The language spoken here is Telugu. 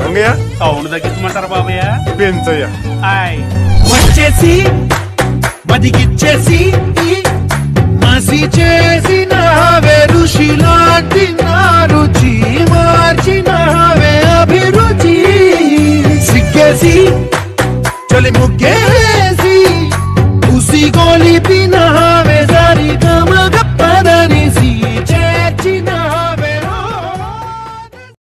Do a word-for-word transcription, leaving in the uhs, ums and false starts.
రంగయ్య సౌండ్ తగ్గించమంటారా బాబయ్య? పెంచయ్య వచ్చేసి బదిగిచ్చేసి మసి చేసిన ఋషిలాంటి నా రుచి మార్చిన అభిరుచి సిగ్గేసి చలి ముగ్గేసి ఉసి గోలిపిన